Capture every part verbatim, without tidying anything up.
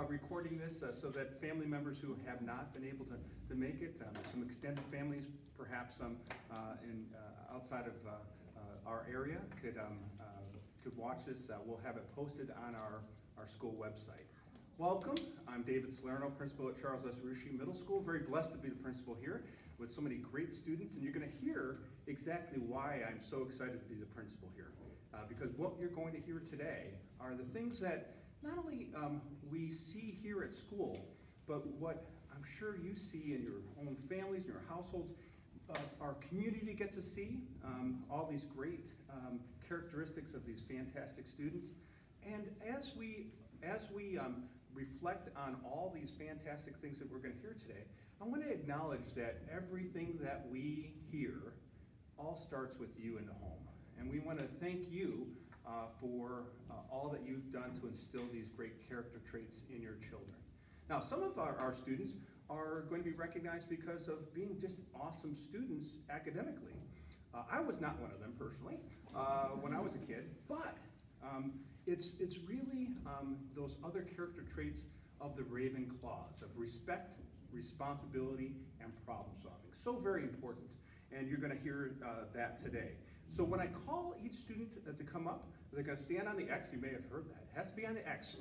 recording this uh, so that family members who have not been able to, to make it, um, some extended families, perhaps um, uh, in, uh, outside of uh, uh, our area, could, um, uh, could watch this. Uh, we'll have it posted on our, our school website. Welcome, I'm David Salerno, principal at Charles S. Rushe Middle School. Very blessed to be the principal here with so many great students, and you're going to hear exactly why I'm so excited to be the principal here. Uh, because what you're going to hear today are the things that not only um, we see here at school, but what I'm sure you see in your own families, in your households, uh, our community gets to see, um, all these great um, characteristics of these fantastic students. And as we, as we um, reflect on all these fantastic things that we're going to hear today, I want to acknowledge that everything that we hear all starts with you in the home. And we want to thank you uh, for uh, all that you've done to instill these great character traits in your children. Now, some of our, our students are going to be recognized because of being just awesome students academically. Uh, I was not one of them personally uh, when I was a kid, but um, it's, it's really um, those other character traits of the Raven Claws, of respect, responsibility, and problem solving. So very important, and you're going to hear uh, that today. So when I call each student to come up, they're going to stand on the X. You may have heard that. It has to be on the X.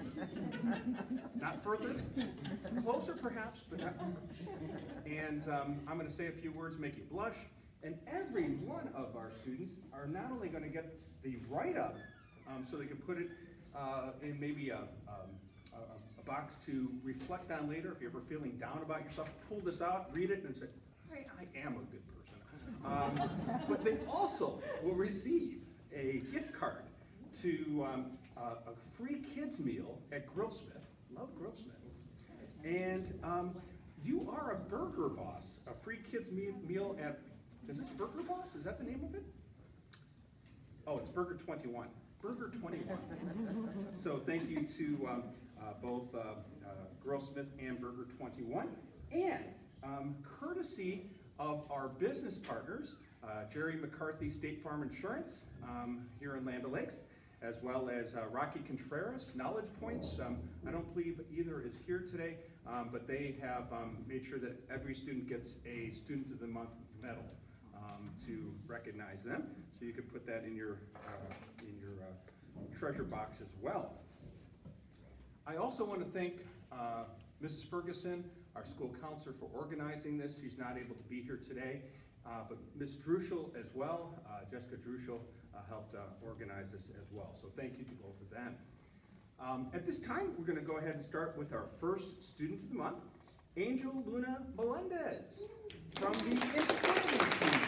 Not further. Closer perhaps, but not further. And um, I'm going to say a few words, make you blush. And every one of our students are not only going to get the write-up, um, so they can put it uh, in maybe a, um, a, a box to reflect on later. If you're ever feeling down about yourself, pull this out, read it, and say, I, I am a good person. Um, but they also will receive a gift card to um, a, a free kids meal at Grillsmith. Love Grillsmith. And um, you are a Burger Boss, a free kids me meal at, is this Burger Boss? Is that the name of it? Oh, it's Burger twenty-one. Burger twenty-one. So thank you to um, uh, both uh, uh, Grillsmith and Burger twenty-one. And um, courtesy of our business partners, uh, Jerry McCarthy State Farm Insurance um, here in Land O'Lakes, as well as uh, Rocky Contreras, Knowledge Points. Um, I don't believe either is here today, um, but they have um, made sure that every student gets a Student of the Month medal um, to recognize them. So you could put that in your, uh, in your uh, treasure box as well. I also want to thank uh, Missus Ferguson, our school counselor, for organizing this. She's not able to be here today, uh, but Miz Druschel as well, uh, Jessica Druschel, uh, helped uh, organize this as well. So thank you to both of them. Um, at this time, we're going to go ahead and start with our first student of the month, Angel Luna Melendez from the Infinity team.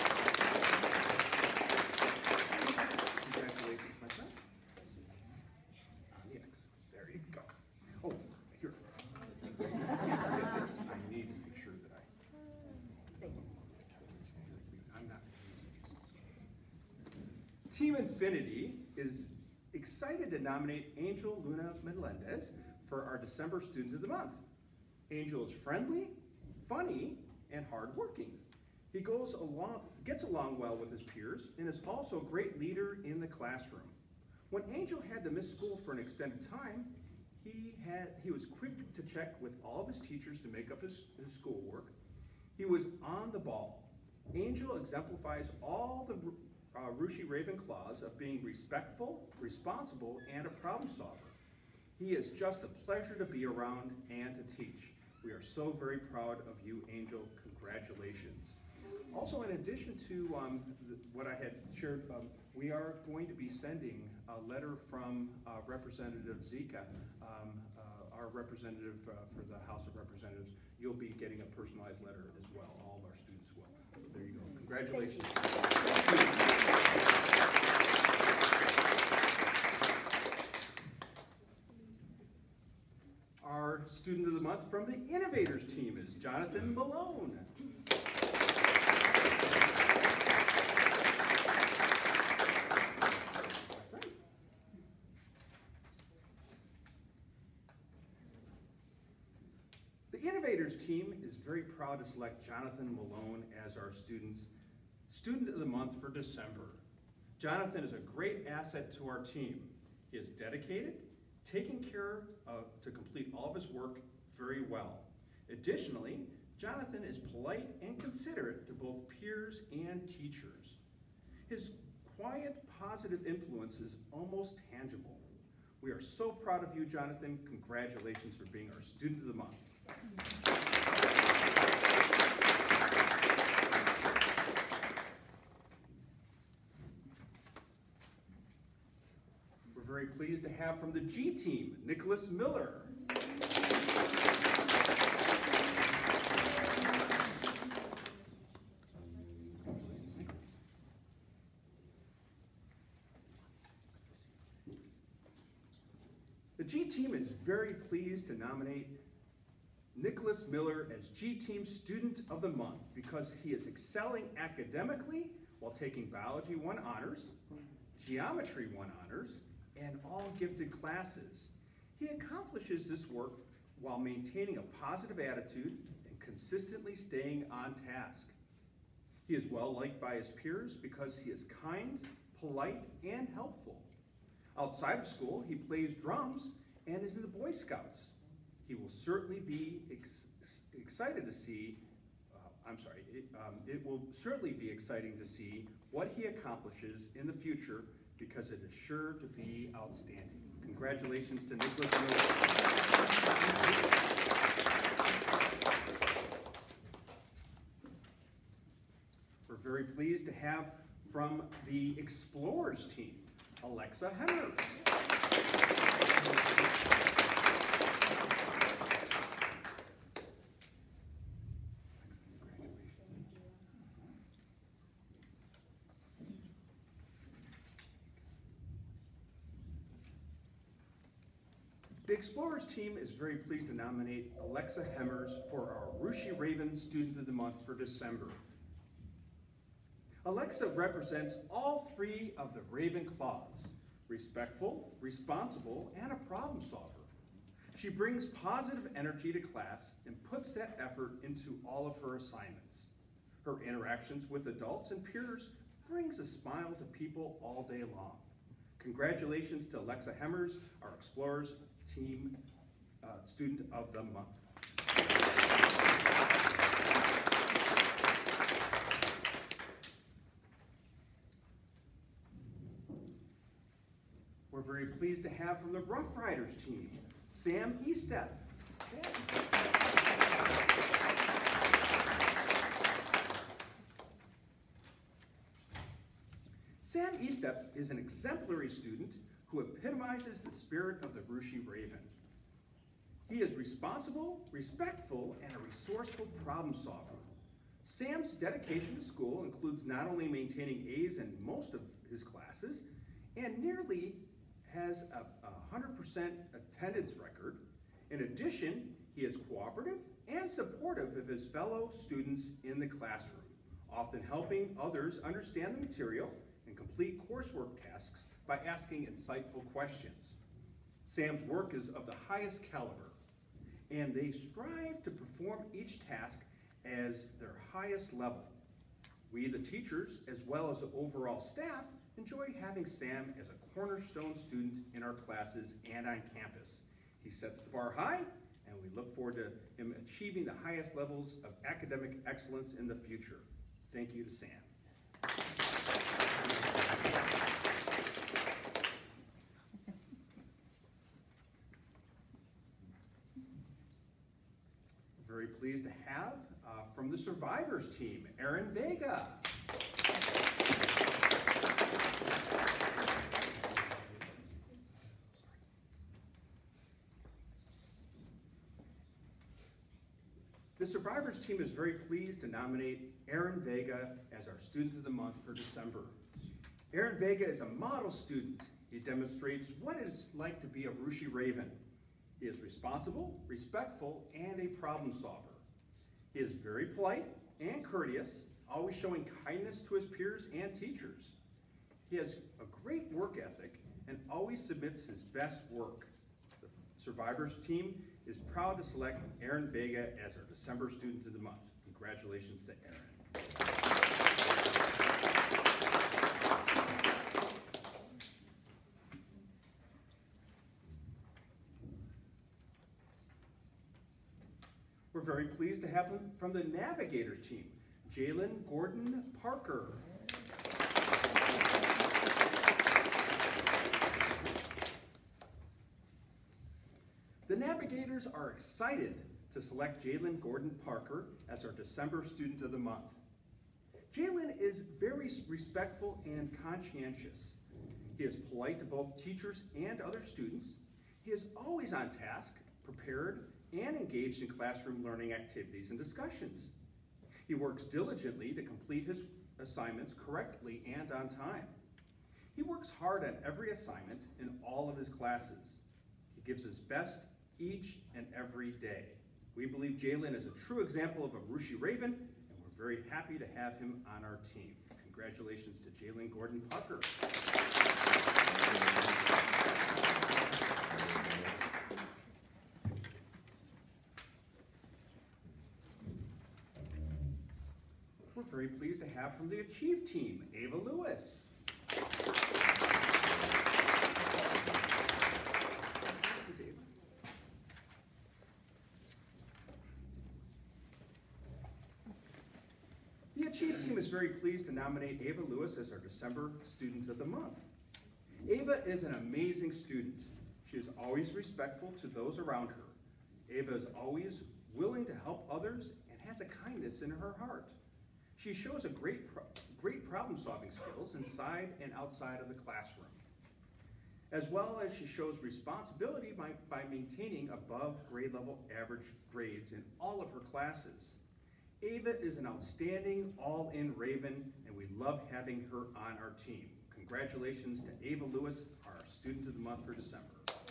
Congratulations, my friend. On the X. There you go. Oh, here. I need to make sure that I, I'm not Team Infinity is excited to nominate Angel Luna Melendez for our December Student of the Month. Angel is friendly, funny, and hardworking. He goes along, gets along well with his peers and is also a great leader in the classroom. When Angel had to miss school for an extended time, He, had, he was quick to check with all of his teachers to make up his, his schoolwork. He was on the ball. Angel exemplifies all the uh, Rushe Ravenclaws of being respectful, responsible, and a problem solver. He is just a pleasure to be around and to teach. We are so very proud of you, Angel. Congratulations. Also, in addition to um, the, what I had shared, um, we are going to be sending a letter from uh, Representative Zika, um, uh, our representative uh, for the House of Representatives. You'll be getting a personalized letter as well. All of our students will. So there you go. Congratulations. Our student of the month from the Innovators team is Jonathan Malone. The Innovators team is very proud to select Jonathan Malone as our student's Student of the Month for December. Jonathan is a great asset to our team. He is dedicated, taking care of, to complete all of his work very well. Additionally, Jonathan is polite and considerate to both peers and teachers. His quiet, positive influence is almost tangible. We are so proud of you, Jonathan. Congratulations for being our Student of the Month. We're very pleased to have from the G team, Nicholas Miller. The G team is very pleased to nominate Nicholas Miller as G Team Student of the Month because he is excelling academically while taking Biology one honors, Geometry one honors, and all gifted classes. He accomplishes this work while maintaining a positive attitude and consistently staying on task. He is well liked by his peers because he is kind, polite, and helpful. Outside of school, he plays drums and is in the Boy Scouts. He will certainly be ex excited to see, uh, I'm sorry, it, um, it will certainly be exciting to see what he accomplishes in the future because it is sure to be outstanding. Congratulations to Nicholas Miller. We're very pleased to have from the Explorers team, Alexa Hemmers. The Explorers team is very pleased to nominate Alexa Hemmers for our Rushe Raven Student of the Month for December. Alexa represents all three of the Raven claws: respectful, responsible, and a problem solver. She brings positive energy to class and puts that effort into all of her assignments. Her interactions with adults and peers brings a smile to people all day long. Congratulations to Alexa Hemmers, our Explorers Team uh, Student of the Month. We're very pleased to have from the Rough Riders team, Sam Estep. Sam Estep is an exemplary student who epitomizes the spirit of the Rushe Raven. He is responsible, respectful, and a resourceful problem solver. Sam's dedication to school includes not only maintaining A's in most of his classes, and nearly has a one hundred percent attendance record. In addition, he is cooperative and supportive of his fellow students in the classroom, often helping others understand the material and complete coursework tasks by asking insightful questions. Sam's work is of the highest caliber, and they strive to perform each task as their highest level. We, the teachers, as well as the overall staff, enjoy having Sam as a cornerstone student in our classes and on campus. He sets the bar high, and we look forward to him achieving the highest levels of academic excellence in the future. Thank you to Sam. Very pleased to have uh, from the Survivors team, Aaron Vega. The Survivors team is very pleased to nominate Aaron Vega as our Student of the Month for December. Aaron Vega is a model student. He demonstrates what it is like to be a Rushe Raven. He is responsible, respectful, and a problem solver. He is very polite and courteous, always showing kindness to his peers and teachers. He has a great work ethic and always submits his best work. The Survivors team is proud to select Aaron Vega as our December Student of the Month. Congratulations to Aaron. We're very pleased to have him from the Navigators team, Jalen Gordon Parker. The Navigators are excited to select Jalen Gordon Parker as our December Student of the Month. Jalen is very respectful and conscientious. He is polite to both teachers and other students. He is always on task, prepared, and engaged in classroom learning activities and discussions. He works diligently to complete his assignments correctly and on time. He works hard on every assignment in all of his classes. He gives his best each and every day. We believe Jalen is a true example of a Rushe Raven, and we're very happy to have him on our team. Congratulations to Jalen Gordon Parker. We're very pleased to have from the Achieve team, Ava Lewis. The Achieve team is very pleased to nominate Ava Lewis as our December Student of the Month. Ava is an amazing student. She is always respectful to those around her. Ava is always willing to help others and has a kindness in her heart. She shows a great, pro great problem-solving skills inside and outside of the classroom, as well as she shows responsibility by, by maintaining above grade level average grades in all of her classes. Ava is an outstanding all-in Raven, and we love having her on our team. Congratulations to Ava Lewis, our Student of the Month for December.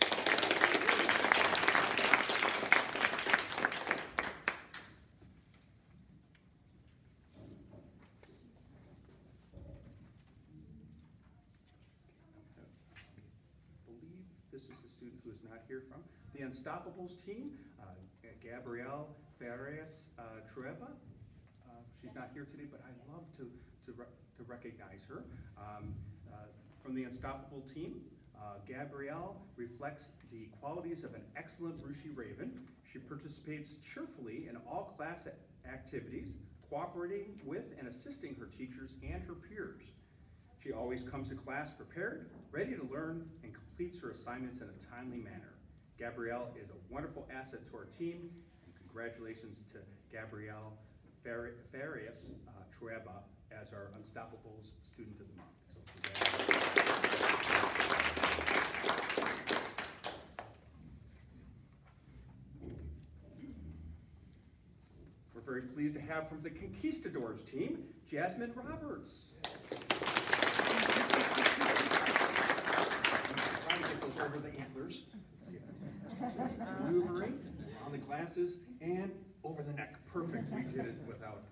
This is the student who is not here from the Unstoppables team, uh, Gabrielle Farias uh, Trueba. Uh, she's not here today, but I love to, to, re to recognize her. Um, uh, from the Unstoppable team, uh, Gabrielle reflects the qualities of an excellent Rushe Raven. She participates cheerfully in all class activities, cooperating with and assisting her teachers and her peers. She always comes to class prepared, ready to learn, and completes her assignments in a timely manner. Gabrielle is a wonderful asset to our team, and congratulations to Gabrielle Farias uh, Trueba as our Unstoppables Student of the Month. So we're very pleased to have from the Conquistadors team, Jasmine Roberts. Over the antlers, maneuvering on the glasses and over the neck. Perfect, we did it without.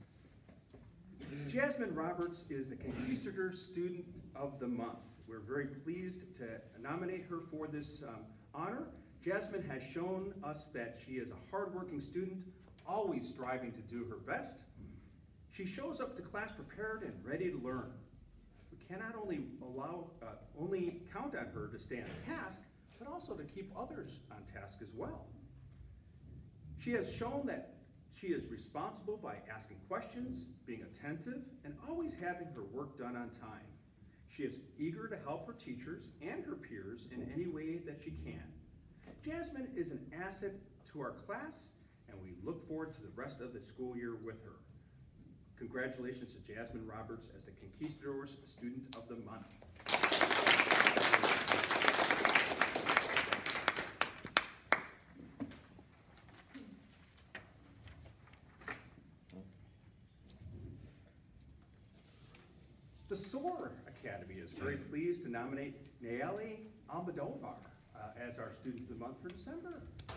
Jasmine Roberts is the Conquistadors Student of the Month. We're very pleased to nominate her for this um, honor. Jasmine has shown us that she is a hardworking student, always striving to do her best. She shows up to class prepared and ready to learn. We cannot only allow, uh, only count on her to stay on task, but also to keep others on task as well. She has shown that she is responsible by asking questions, being attentive, and always having her work done on time. She is eager to help her teachers and her peers in any way that she can. Jasmine is an asset to our class, and we look forward to the rest of the school year with her. Congratulations to Jasmine Roberts as the Conquistadors Student of the Month. The SOAR Academy is very pleased to nominate Nayeli Almodovar uh, as our Student of the Month for December.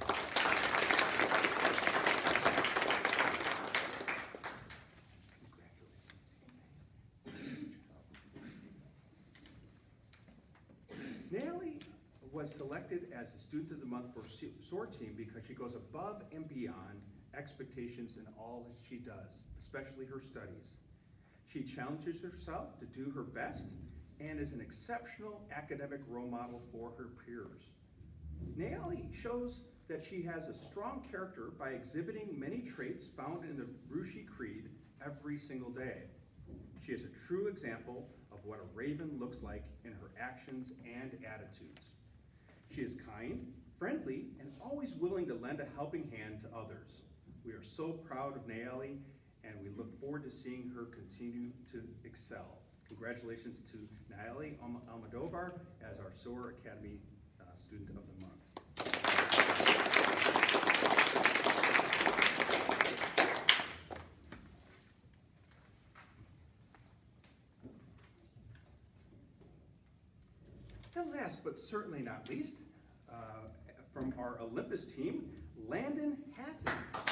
Nayeli was selected as the Student of the Month for SOAR team because she goes above and beyond expectations in all that she does, especially her studies. She challenges herself to do her best and is an exceptional academic role model for her peers. Nayeli shows that she has a strong character by exhibiting many traits found in the Rushe Creed every single day. She is a true example of what a raven looks like in her actions and attitudes. She is kind, friendly, and always willing to lend a helping hand to others. We are so proud of Nayeli, and we look forward to seeing her continue to excel. Congratulations to Nayeli Almodovar as our S O A R Academy uh, Student of the Month. And last but certainly not least, uh, from our Olympus team, Landon Hatton.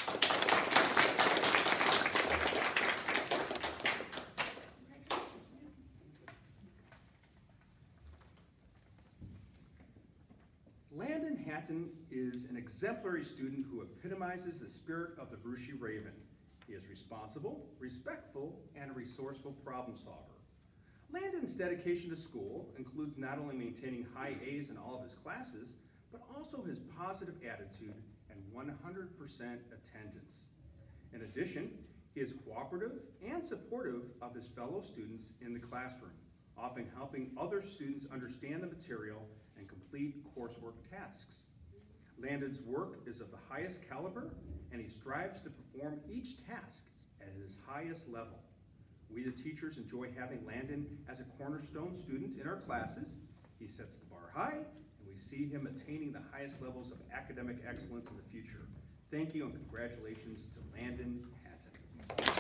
Landon Hatton is an exemplary student who epitomizes the spirit of the Rushe Raven. He is responsible, respectful, and a resourceful problem solver. Landon's dedication to school includes not only maintaining high A's in all of his classes, but also his positive attitude and one hundred percent attendance. In addition, he is cooperative and supportive of his fellow students in the classroom, often helping other students understand the material and complete coursework tasks. Landon's work is of the highest caliber, and he strives to perform each task at his highest level. We, the teachers, enjoy having Landon as a cornerstone student in our classes. He sets the bar high, and we see him attaining the highest levels of academic excellence in the future. Thank you, and congratulations to Landon Hatton.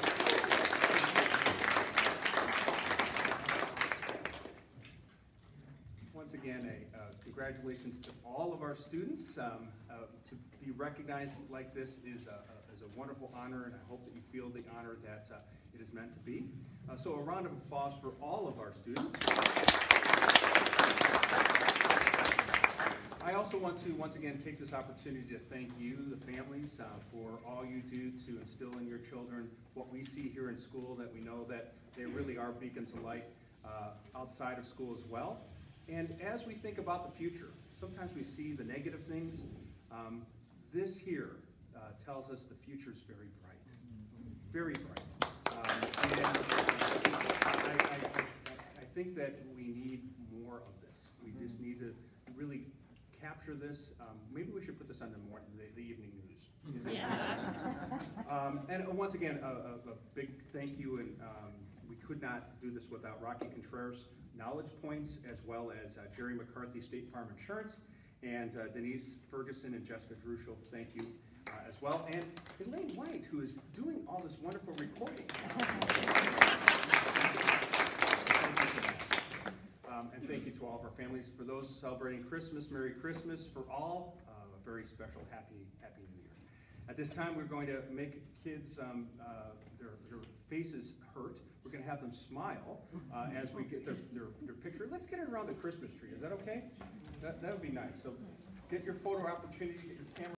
Once again, a uh, congratulations to all of our students. Um, uh, to be recognized like this is a, a, is a wonderful honor, and I hope that you feel the honor that uh, it is meant to be. Uh, so a round of applause for all of our students. I also want to once again take this opportunity to thank you, the families, uh, for all you do to instill in your children what we see here in school, that we know that they really are beacons of light uh, outside of school as well. And as we think about the future, sometimes we see the negative things. Um, this here uh, tells us the future is very bright, very bright. Um, and I, I, I, I think that we need more of this. We just need to really capture this. Um, maybe we should put this on the, morning, the, the evening news. Yeah. um, and once again, a, a, a big thank you, and um, we could not do this without Rocky Contreras Knowledge Points, as well as uh, Jerry McCarthy, State Farm Insurance, and uh, Denise Ferguson and Jessica Rushe, thank you uh, as well. And Elaine White, who is doing all this wonderful recording. um, and thank you to all of our families. For those celebrating Christmas, Merry Christmas. For all, uh, a very special Happy, Happy New Year. At this time, we're going to make kids, um, uh, their, their faces hurt. We're going to have them smile uh, as we get their, their, their picture. Let's get it around the Christmas tree. Is that okay? That, that would be nice. So get your photo opportunity, get your camera.